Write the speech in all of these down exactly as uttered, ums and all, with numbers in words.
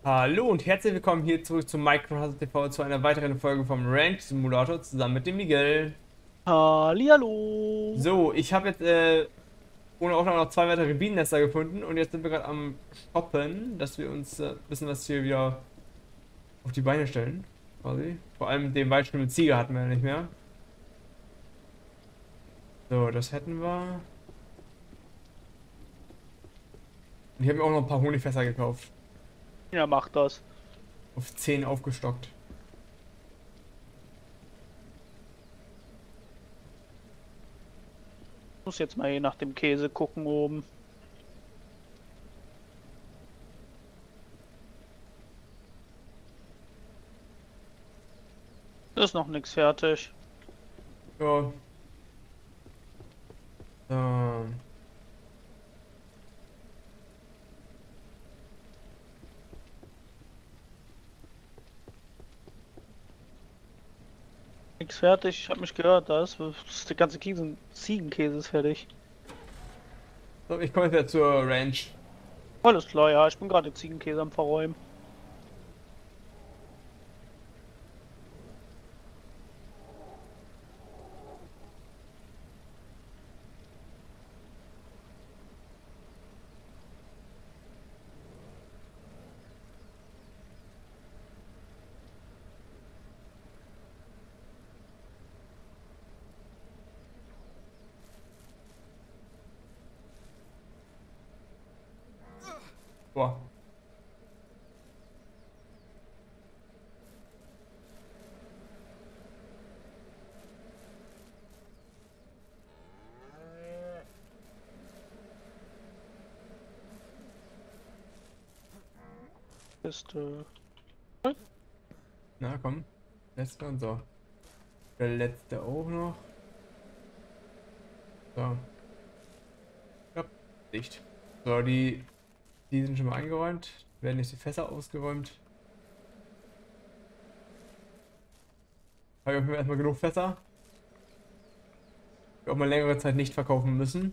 Hallo und herzlich willkommen hier zurück zu Minecraft T V zu einer weiteren Folge vom Ranch Simulator zusammen mit dem Miguel. Hallihallo. So, ich habe jetzt äh, ohne Aufnahme noch zwei weitere Bienennester gefunden und jetzt sind wir gerade am Shoppen, dass wir uns äh, ein bisschen was hier wieder auf die Beine stellen. Quasi. Vor allem den Beispiel mit Ziege hatten wir ja nicht mehr. So, das hätten wir. Und ich habe mir auch noch ein paar Honigfässer gekauft. Ja, macht das. Auf zehn aufgestockt. Muss jetzt mal hier nach dem Käse gucken oben. Ist noch nichts fertig. Ja. So. Nichts fertig. Ich habe mich gehört, da ist, ist der ganze Käse, Ziegenkäse ist fertig. So, ich komme jetzt wieder zur Ranch. Alles klar, ja. Ich bin gerade Ziegenkäse am Verräumen. Boah. Ist, äh, Na komm. Letzte und so. Der letzte auch noch. So. Ja, dicht. So, die, die sind schon mal eingeräumt. Werden jetzt die Fässer ausgeräumt. Habe ich auf jeden Fall erstmal genug Fässer. Die auch mal längere Zeit nicht verkaufen müssen.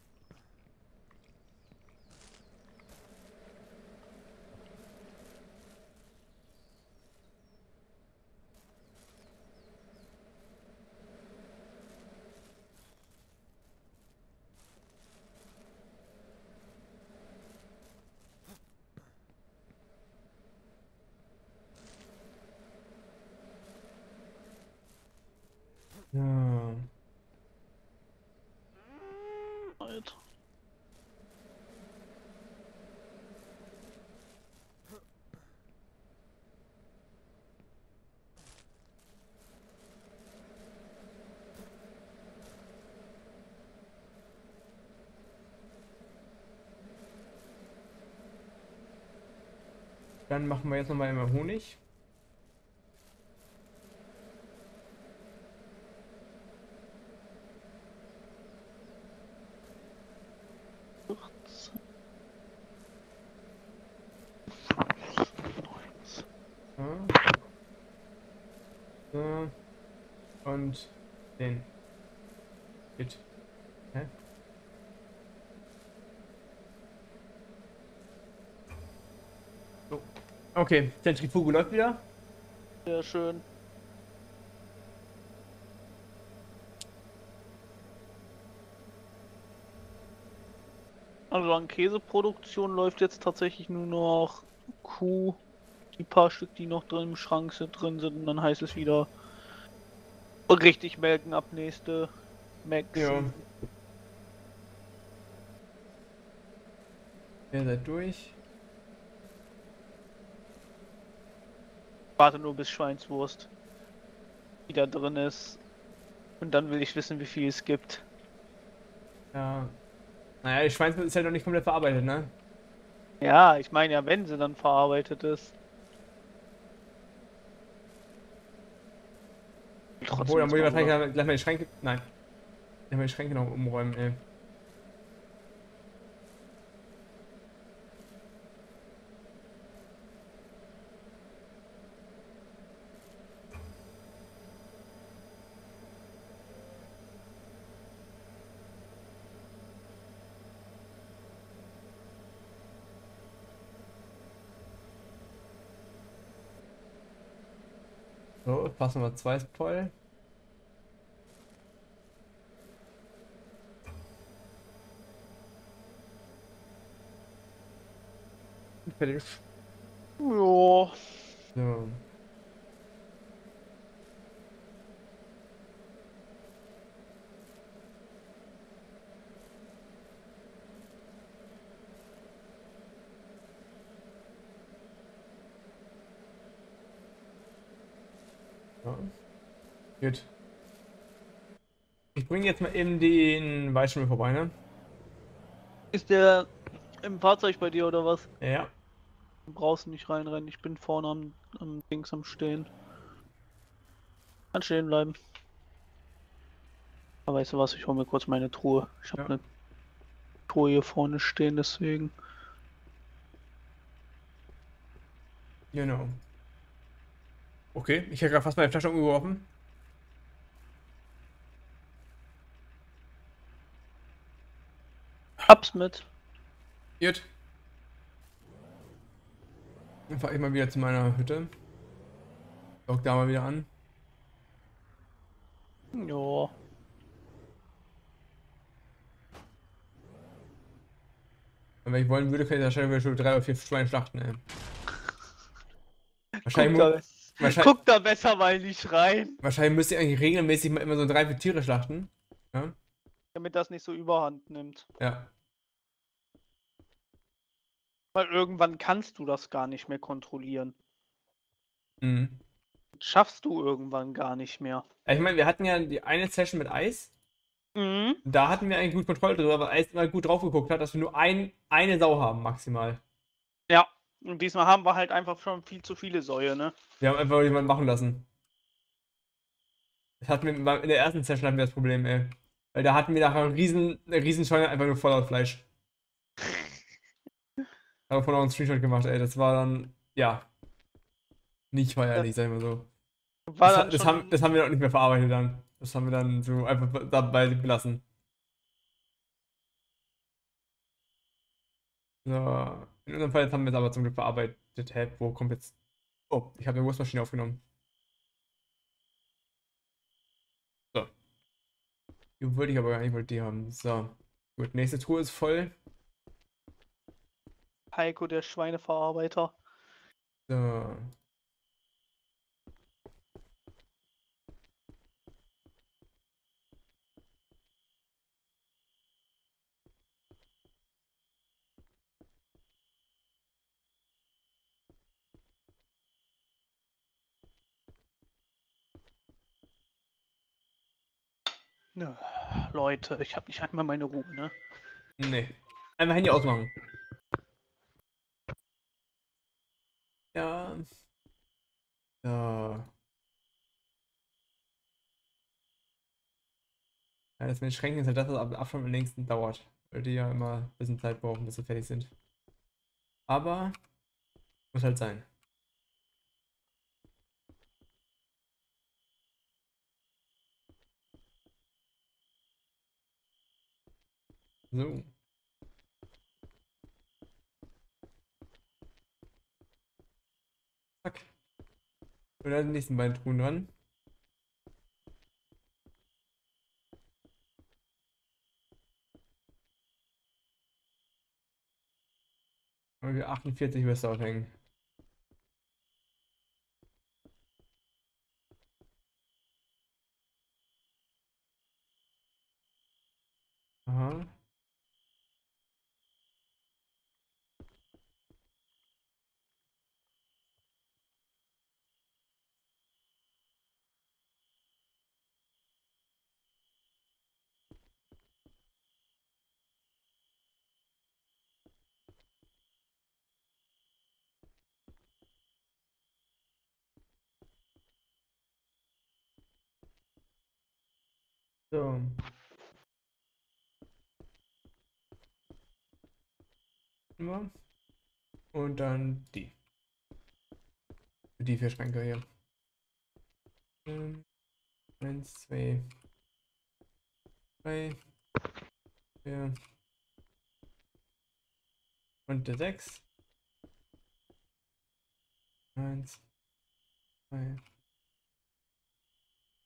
Ja. Alter. Dann machen wir jetzt nochmal einmal Honig. Ja. So. Und den. Geht. Hä? So. Okay, Zentrifuge läuft wieder. Sehr schön. Also an Käseproduktion läuft jetzt tatsächlich nur noch Kuh. Die paar Stück, die noch drin im Schrank sind, drin sind. Und dann heißt es wieder richtig melken ab nächste Ja. Max-Season. Ihr seid durch. Warte nur bis Schweinswurst wieder drin ist. Und dann will ich wissen, wie viel es gibt. Ja. Naja, die Schweinsbraten ist ja noch nicht komplett verarbeitet, ne? Ja, ich meine ja, wenn sie dann verarbeitet ist. Obwohl, Trotzdem da muss ich erstmal, oder? wahrscheinlich gleich mal die Schränke. Nein. Gleich mal die Schränke noch umräumen, ey. So, Fass Nummer zwei ist voll. Fertig. Ja. So. Ja. Gut. Ich bringe jetzt mal eben den Weißschimmel vorbei, ne? Ist der im Fahrzeug bei dir oder was? Ja. Du brauchst nicht reinrennen, ich bin vorne am, am Dings am Stehen. Kann stehen bleiben. Aber weißt du was, ich hole mir kurz meine Truhe. Ich habe Ja. eine Truhe hier vorne stehen, deswegen. Genau. Okay, ich hätte gerade fast meine Flasche umgeworfen. Hab's mit. Gut. Dann fahre ich mal wieder zu meiner Hütte. Dock da mal wieder an. Ja. Und wenn ich wollen würde, könnte ich wahrscheinlich schon drei oder vier Schweine schlachten, ey. Guck Wahrscheinlich, mu- da, wahrscheinlich, guck da besser mal nicht rein. wahrscheinlich müsste ich eigentlich regelmäßig mal immer so drei, vier Tiere schlachten. Ja. Damit das nicht so überhand nimmt. Ja. Weil irgendwann kannst du das gar nicht mehr kontrollieren. Mhm. Schaffst du irgendwann gar nicht mehr. Ja, ich meine, wir hatten ja die eine Session mit Eis. Mhm. Da hatten wir eigentlich gut Kontrolle drüber, weil Eis immer gut drauf geguckt hat, dass wir nur ein, eine Sau haben, maximal. Ja. Und diesmal haben wir halt einfach schon viel zu viele Säue, ne? Wir haben einfach jemanden machen lassen. Das hatten wir, in der ersten Session hatten wir das Problem, ey. Weil da hatten wir nachher einen riesen, eine riesen Scheune einfach nur voller Fleisch. Haben von auch einen Screenshot gemacht, ey. Das war dann, ja, nicht Das feierlich, sag ich mal so. war Das, dann das, haben, schon. das haben wir auch nicht mehr verarbeitet dann. Das haben wir dann so einfach dabei belassen. So. In unserem Fall jetzt haben wir es aber zum Glück verarbeitet. Hä, wo kommt jetzt. Oh, ich habe eine Wurstmaschine aufgenommen. So. Die wollte ich aber gar nicht, ich wollte die haben. So. Gut, nächste Truhe ist voll. Heiko, der Schweineverarbeiter. So. Ja, Leute, ich habe nicht einmal meine Ruhe, ne? Nee. Einmal Handy ausmachen. Ja. So. Ja, das mit den Schränken ist halt das, was ab Abstand am längsten dauert. Weil die ja immer ein bisschen Zeit brauchen, bis sie fertig sind. Aber muss halt sein. So. Zack. Und dann die nächsten beiden Truhen dran. Und wir achtundvierzig Würste aufhängen. Aha. So. Immer. Und dann die. Für die vier Schränke hier. Ähm, eins, zwei, drei, vier. Und der sechs. Eins, zwei,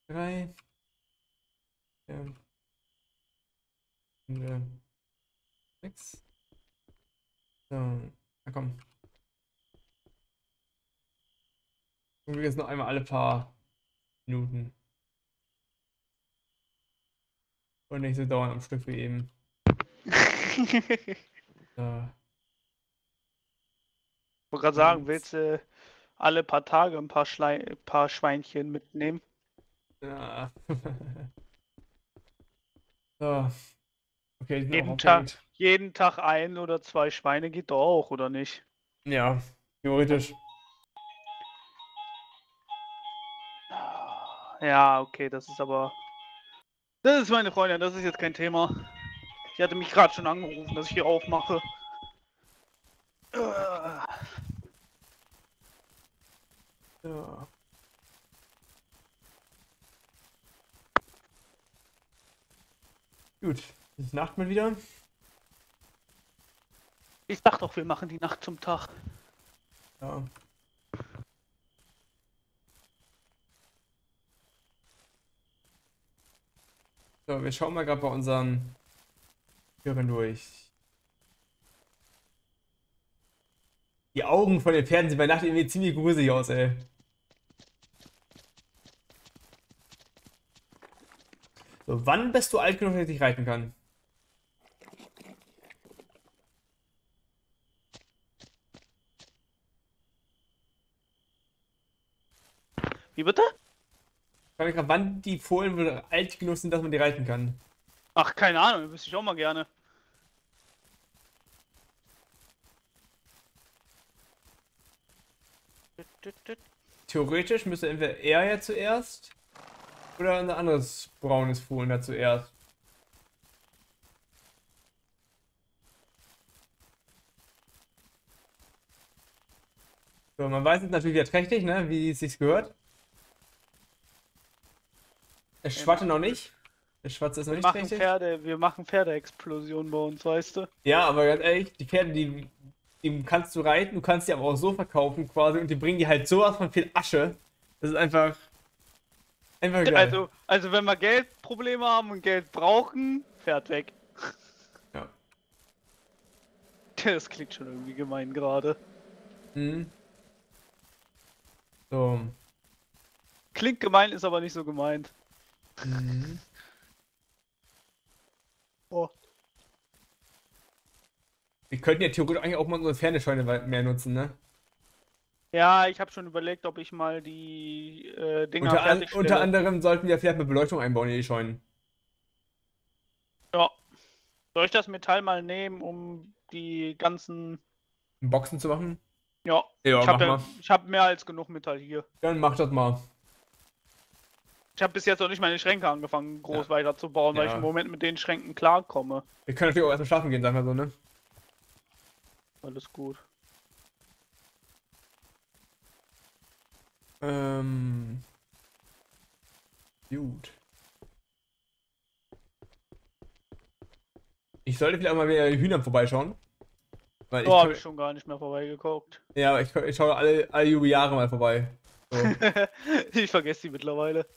drei. Ja. sechs. So, na komm. Und wir jetzt noch einmal alle paar Minuten. Und nicht so dauernd am Stück wie eben. So. Ich wollte gerade sagen, willst du alle paar Tage ein paar, Schlei paar Schweinchen mitnehmen? Ja. So. Okay, die sind auch Jeden Tag, aufgehängt. jeden Tag ein oder zwei Schweine geht doch auch, oder nicht? Ja, theoretisch. Ja, okay, das ist aber. Das ist meine Freundin, das ist jetzt kein Thema. Die hatte mich gerade schon angerufen, dass ich hier aufmache. So. Gut, es ist Nacht mal wieder. Ich sag doch, wir machen die Nacht zum Tag. Ja. So, wir schauen mal gerade bei unseren Türen durch. Die Augen von den Pferden sehen bei Nacht irgendwie ziemlich gruselig aus, ey. So, wann bist du alt genug, dass ich dich reiten kann? Wie bitte? Ich frage mich gerade, wann die Fohlen wohl alt genug sind, dass man die reiten kann. Ach, keine Ahnung, wüsste ich auch mal gerne. Theoretisch müsste entweder er ja zuerst oder ein anderes braunes Fohlen da zuerst. So, man weiß jetzt natürlich wieder trächtig, ne, wie es sich gehört. Der Schwatte noch nicht. Der Schwarze ist noch Wir nicht machen trächtig. Pferde, wir machen Pferdeexplosion bei uns, weißt du? Ja, aber ganz ehrlich, die Pferde, die, die kannst du reiten, du kannst die aber auch so verkaufen quasi und die bringen dir halt sowas von viel Asche. Das ist einfach. Einfach geil. Also, also wenn wir Geldprobleme haben und Geld brauchen, Pferd weg. Ja. Das klingt schon irgendwie gemein gerade. Mhm. So. Klingt gemein, ist aber nicht so gemeint. Mhm. Oh. Wir könnten ja theoretisch eigentlich auch mal unsere Pferdescheune mehr nutzen, ne? Ja, ich habe schon überlegt, ob ich mal die äh, Dinger Unter, an, fertigstelle. unter anderem sollten wir vielleicht eine Beleuchtung einbauen in die Scheunen. Ja. Soll ich das Metall mal nehmen, um die ganzen... Boxen zu machen? Ja, Ja, ich mach habe ja, mal. ich hab mehr als genug Metall hier. Dann mach das mal. Ich habe bis jetzt noch nicht meine Schränke angefangen, groß Ja. weiterzubauen, weil Ja. ich im Moment mit den Schränken klarkomme. Wir können natürlich auch erstmal schlafen gehen, sagen wir so, ne? Alles gut. Ähm. Gut. Ich sollte vielleicht auch mal wieder die Hühner vorbeischauen. Weil ich So habe komm- ich schon gar nicht mehr vorbeigeguckt. Ja, ich, ich schaue alle, alle Jahre mal vorbei. So. Ich vergesse die mittlerweile.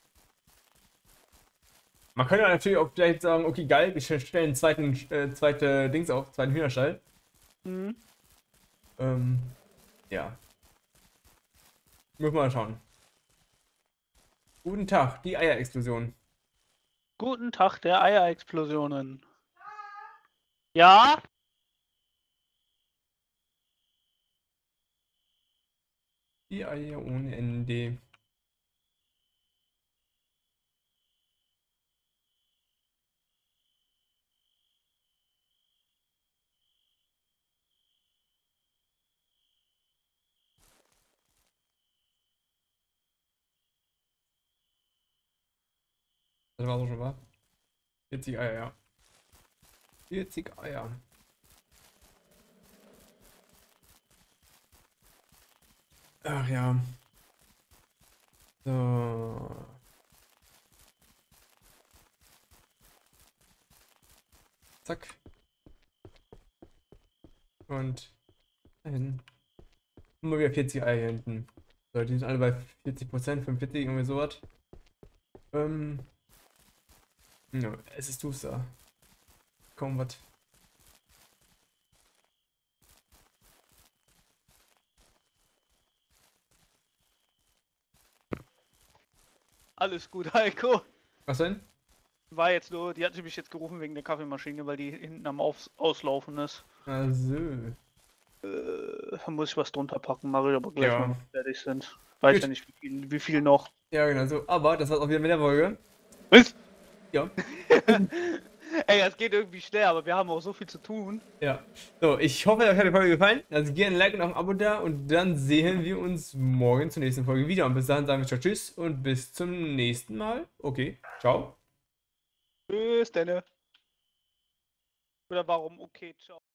Man könnte natürlich auch vielleicht sagen, okay, geil, wir stellen einen zweiten, äh, zweite Dings auf, zweiten Hühnerstall. Mhm. Ähm, ja. Müssen wir mal schauen. Guten Tag, die Eierexplosion. Guten Tag der Eierexplosionen. Ja? Die Eier ohne Ende. Das war so schon was. vierzig Eier, ja. vierzig Eier. Ach ja. So. Zack. Und dahin. Immer wieder vierzig Eier hier hinten. So, die sind alle bei vierzig Prozent, fünfundvierzig, irgendwie sowas. Ähm. Ja, es ist duster. Kaum was. Alles gut, Heiko. Was denn? War jetzt nur, die hat mich jetzt gerufen wegen der Kaffeemaschine, weil die hinten am Aus Auslaufen ist. Also. Äh, da muss ich was drunter packen, mache ich aber gleich, Ja. wenn wir fertig sind. Weiß Gut. ja nicht, wie viel, wie viel noch. Ja, genau so. Aber das war's auch wieder mit der Folge. Was? Ja. Ey, das geht irgendwie schnell, aber wir haben auch so viel zu tun. Ja. So, ich hoffe, euch hat die Folge gefallen. Also gerne ein Like und auch ein Abo da. Und dann sehen wir uns morgen zur nächsten Folge wieder. Und bis dahin sagen wir ciao, tschüss und bis zum nächsten Mal. Okay. Ciao. Tschüss, Denne. Oder warum? Okay, ciao.